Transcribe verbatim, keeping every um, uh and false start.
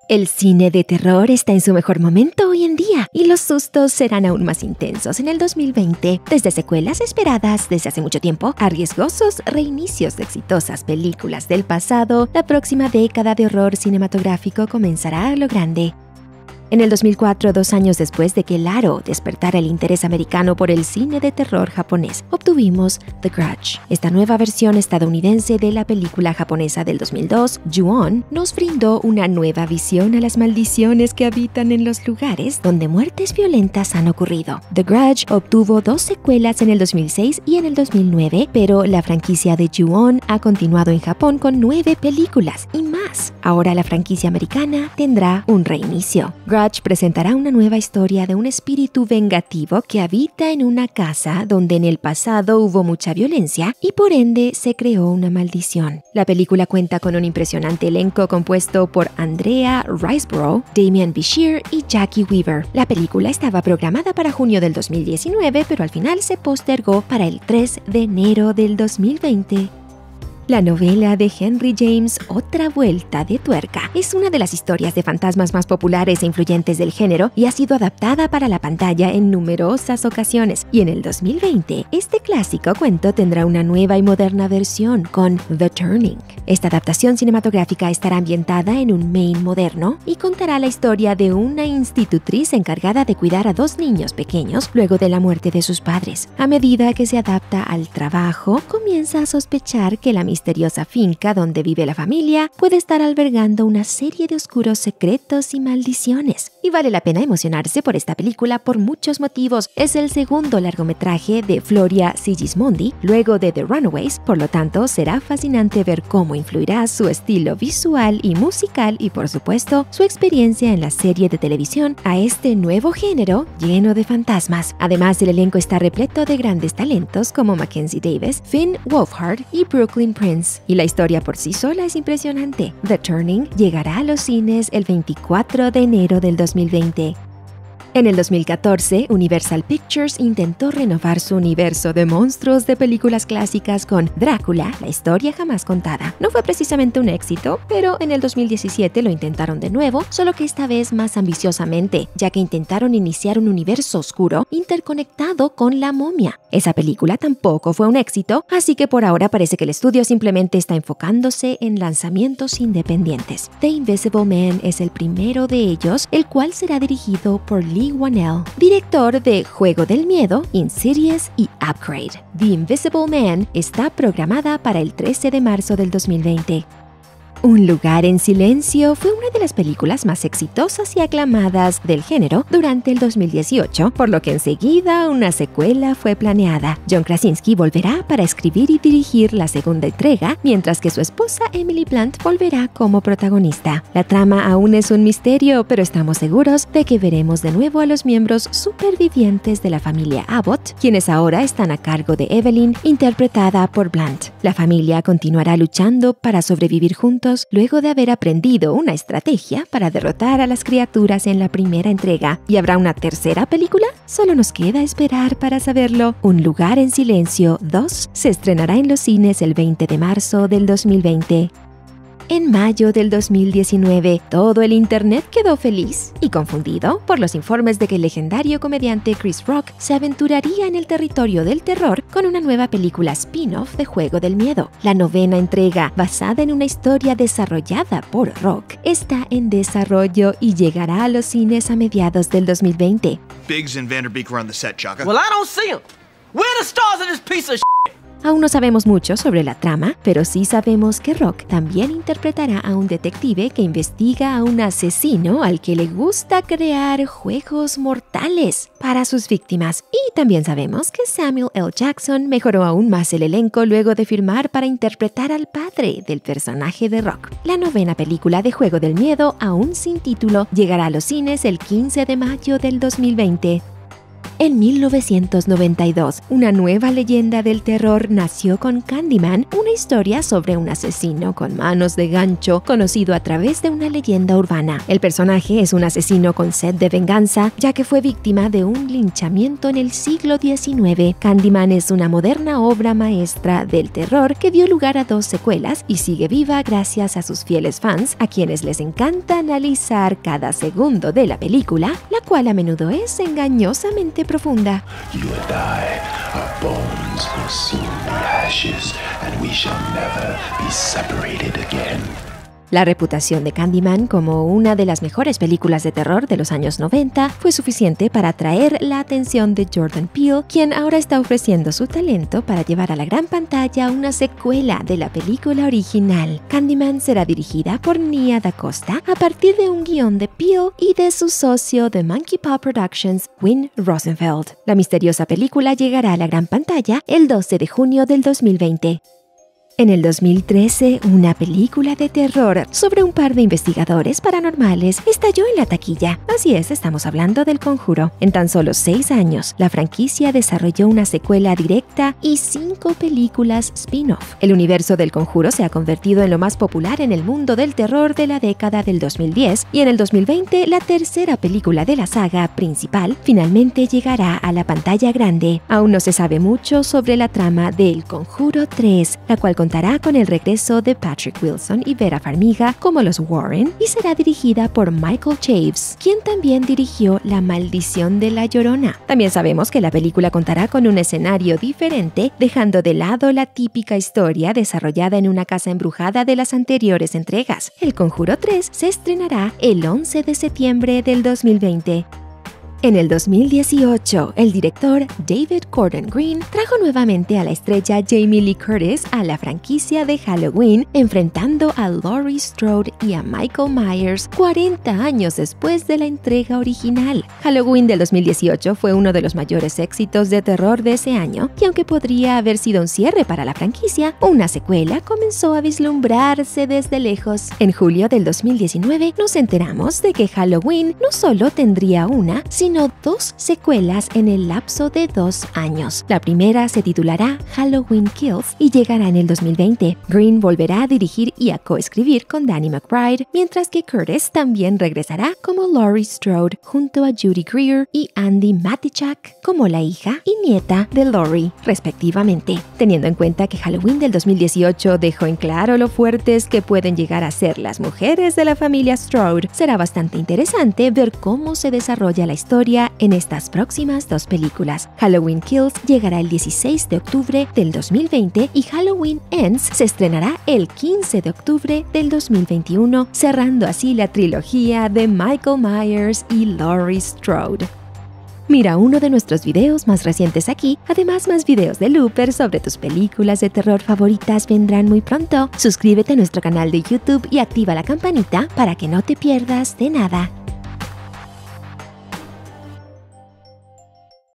El cine de terror está en su mejor momento hoy en día y los sustos serán aún más intensos en el dos mil veinte, desde secuelas esperadas desde hace mucho tiempo a riesgosos reinicios de exitosas películas del pasado. La próxima década de horror cinematográfico comenzará a lo grande. En el dos mil cuatro, dos años después de que el aro despertara el interés americano por el cine de terror japonés, obtuvimos The Grudge. Esta nueva versión estadounidense de la película japonesa del dos mil dos, Ju-on, nos brindó una nueva visión a las maldiciones que habitan en los lugares donde muertes violentas han ocurrido. The Grudge obtuvo dos secuelas en el dos mil seis y en el dos mil nueve, pero la franquicia de Ju-on ha continuado en Japón con nueve películas y más. Ahora la franquicia americana tendrá un reinicio. Grudge presentará una nueva historia de un espíritu vengativo que habita en una casa donde en el pasado hubo mucha violencia y por ende se creó una maldición. La película cuenta con un impresionante elenco compuesto por Andrea Riseborough, Damian Bichir y Jackie Weaver. La película estaba programada para junio del dos mil diecinueve, pero al final se postergó para el tres de enero del dos mil veinte. La novela de Henry James, Otra vuelta de tuerca, es una de las historias de fantasmas más populares e influyentes del género y ha sido adaptada para la pantalla en numerosas ocasiones. Y en el dos mil veinte, este clásico cuento tendrá una nueva y moderna versión con The Turning. Esta adaptación cinematográfica estará ambientada en un Maine moderno y contará la historia de una institutriz encargada de cuidar a dos niños pequeños luego de la muerte de sus padres. A medida que se adapta al trabajo, comienza a sospechar que la misteriosa finca donde vive la familia puede estar albergando una serie de oscuros secretos y maldiciones. Y vale la pena emocionarse por esta película por muchos motivos. Es el segundo largometraje de Floria Sigismondi, luego de The Runaways, por lo tanto será fascinante ver cómo influirá su estilo visual y musical y por supuesto su experiencia en la serie de televisión a este nuevo género lleno de fantasmas. Además, el elenco está repleto de grandes talentos como Mackenzie Davis, Finn Wolfhard y Brooklyn Prince. Y la historia por sí sola es impresionante. The Turning llegará a los cines el veinticuatro de enero del dos mil veinte. En el dos mil catorce, Universal Pictures intentó renovar su universo de monstruos de películas clásicas con Drácula, la historia jamás contada. No fue precisamente un éxito, pero en el dos mil diecisiete lo intentaron de nuevo, solo que esta vez más ambiciosamente, ya que intentaron iniciar un universo oscuro interconectado con La Momia. Esa película tampoco fue un éxito, así que por ahora parece que el estudio simplemente está enfocándose en lanzamientos independientes. The Invisible Man es el primero de ellos, el cual será dirigido por Lee Whannell, director de Juego del Miedo, Insidious y Upgrade. The Invisible Man está programada para el trece de marzo del dos mil veinte. Un lugar en silencio fue una de las películas más exitosas y aclamadas del género durante el dos mil dieciocho, por lo que enseguida una secuela fue planeada. John Krasinski volverá para escribir y dirigir la segunda entrega, mientras que su esposa Emily Blunt volverá como protagonista. La trama aún es un misterio, pero estamos seguros de que veremos de nuevo a los miembros supervivientes de la familia Abbott, quienes ahora están a cargo de Evelyn, interpretada por Blunt. La familia continuará luchando para sobrevivir juntos luego de haber aprendido una estrategia para derrotar a las criaturas en la primera entrega. ¿Y habrá una tercera película? Solo nos queda esperar para saberlo. Un lugar en silencio dos se estrenará en los cines el veinte de marzo del dos mil veinte. En mayo del dos mil diecinueve, todo el internet quedó feliz y confundido por los informes de que el legendario comediante Chris Rock se aventuraría en el territorio del terror con una nueva película spin-off de Juego del Miedo. La novena entrega, basada en una historia desarrollada por Rock, está en desarrollo y llegará a los cines a mediados del dos mil veinte. Biggs and Vanderbeek are on the set, Chaka. Well, I don't see them. Where are the stars of this piece of shit? Aún no sabemos mucho sobre la trama, pero sí sabemos que Rock también interpretará a un detective que investiga a un asesino al que le gusta crear juegos mortales para sus víctimas. Y también sabemos que Samuel L. Jackson mejoró aún más el elenco luego de firmar para interpretar al padre del personaje de Rock. La novena película de Juego del Miedo, aún sin título, llegará a los cines el quince de mayo del dos mil veinte. En mil novecientos noventa y dos, una nueva leyenda del terror nació con Candyman, una historia sobre un asesino con manos de gancho conocido a través de una leyenda urbana. El personaje es un asesino con sed de venganza, ya que fue víctima de un linchamiento en el siglo diecinueve. Candyman es una moderna obra maestra del terror que dio lugar a dos secuelas y sigue viva gracias a sus fieles fans, a quienes les encanta analizar cada segundo de la película, la cual a menudo es engañosamente profunda. You and I, our bones will soon be ashes, and we shall never be separated again. La reputación de Candyman como una de las mejores películas de terror de los años noventa fue suficiente para atraer la atención de Jordan Peele, quien ahora está ofreciendo su talento para llevar a la gran pantalla una secuela de la película original. Candyman será dirigida por Nia Da Costa a partir de un guión de Peele y de su socio de Monkey Paw Productions, Win Rosenfeld. La misteriosa película llegará a la gran pantalla el doce de junio del dos mil veinte. En el dos mil trece, una película de terror sobre un par de investigadores paranormales estalló en la taquilla. Así es, estamos hablando del Conjuro. En tan solo seis años, la franquicia desarrolló una secuela directa y cinco películas spin-off. El universo del Conjuro se ha convertido en lo más popular en el mundo del terror de la década del dos mil diez y en el dos mil veinte, la tercera película de la saga principal finalmente llegará a la pantalla grande. Aún no se sabe mucho sobre la trama de El Conjuro tres, la cual contará con el regreso de Patrick Wilson y Vera Farmiga como los Warren y será dirigida por Michael Chaves, quien también dirigió La Maldición de la Llorona. También sabemos que la película contará con un escenario diferente, dejando de lado la típica historia desarrollada en una casa embrujada de las anteriores entregas. El Conjuro tres se estrenará el once de septiembre del dos mil veinte. En el dos mil dieciocho, el director David Gordon Green trajo nuevamente a la estrella Jamie Lee Curtis a la franquicia de Halloween, enfrentando a Laurie Strode y a Michael Myers cuarenta años después de la entrega original. Halloween del dos mil dieciocho fue uno de los mayores éxitos de terror de ese año, y aunque podría haber sido un cierre para la franquicia, una secuela comenzó a vislumbrarse desde lejos. En julio del dos mil diecinueve nos enteramos de que Halloween no solo tendría una, sino dos secuelas en el lapso de dos años. La primera se titulará Halloween Kills y llegará en el dos mil veinte. Green volverá a dirigir y a coescribir con Danny McBride, mientras que Curtis también regresará como Laurie Strode junto a Judy Greer y Andy Matichak como la hija y nieta de Laurie, respectivamente. Teniendo en cuenta que Halloween del dos mil dieciocho dejó en claro lo fuertes que pueden llegar a ser las mujeres de la familia Strode, será bastante interesante ver cómo se desarrolla la historia en estas próximas dos películas. Halloween Kills llegará el dieciséis de octubre del dos mil veinte y Halloween Ends se estrenará el quince de octubre del dos mil veintiuno, cerrando así la trilogía de Michael Myers y Laurie Strode. Mira uno de nuestros videos más recientes aquí. Además, más videos de Looper sobre tus películas de terror favoritas vendrán muy pronto. Suscríbete a nuestro canal de YouTube y activa la campanita para que no te pierdas de nada.